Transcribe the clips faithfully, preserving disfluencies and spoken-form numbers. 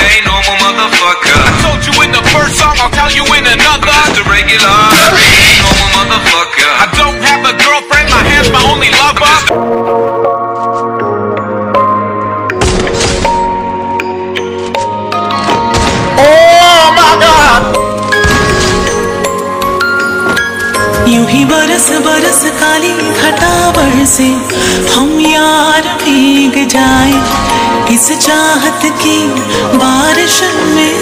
ain't normal, motherfucker. I told you in the first song, I'll tell you in another. I'm just a regular, ain't normal, motherfucker. I don't have a girlfriend, my hand's my only lover. Oh my God! यूं ही बरस बरस काली घटा बरसे, हम यार भीग जाए इस चाहत की बारिश में।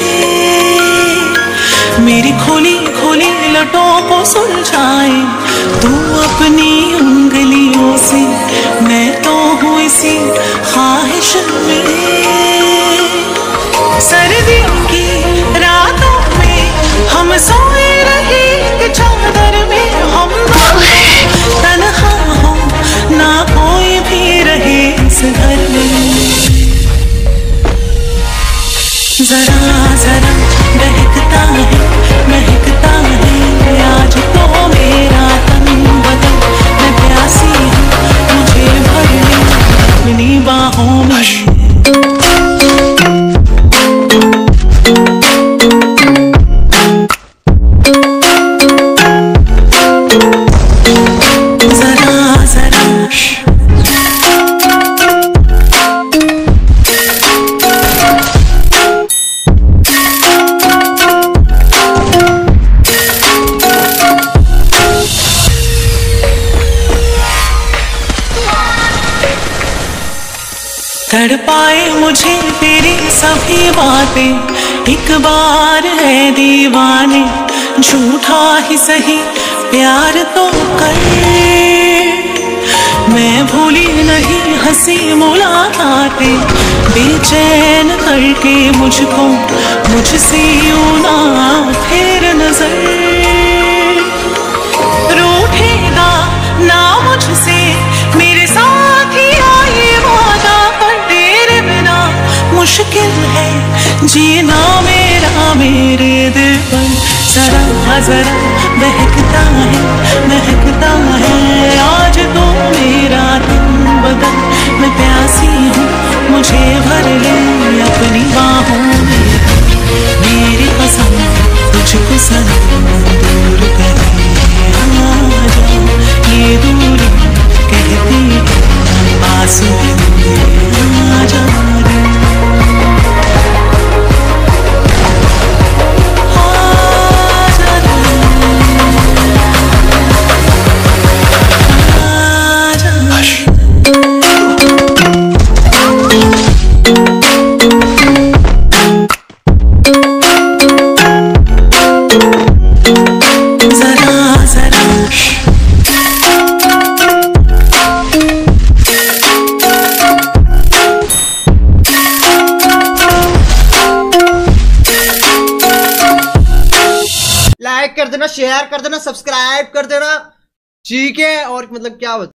मेरी खोली खोली लटों को सुलझाए तू अपनी उंगलियों से, मैं तो हूँ इसी ख्वाहिश में। सर्दियों की रातों में हम सोए रहे कि चादर में हम दोनों तन्हा हो, ना कोई भी रहे इस घर में। जरा जरा बहकता है महकता है आज तो मेरा तन बदन, मैं प्यासी हूँ मुझे भर ले अपनी बाहों में। तड़पाए मुझे तेरी सभी बातें, एक बार है दीवाने, झूठा ही सही प्यार तो कर। मैं भूली नहीं हंसी मुलाकातें, बेचैन करके मुझको मुझसे यूं ना फेर नजर। रूठेगा ना मुझसे मेरे साथ ही आए वादा, मुश्किल है जीना मेरा मेरे दिल पर। जरा जरा बहकता है महकता है आज तो मेरा तन बदन, मैं प्यासी हूँ मुझे भर ले अपनी बाहों में। मेरी कसम तुझको सनम दूर करे आजा, ये दूरी कहती है पास आजा। लाइक कर देना, शेयर कर देना, सब्सक्राइब कर देना, ठीक है। और मतलब क्या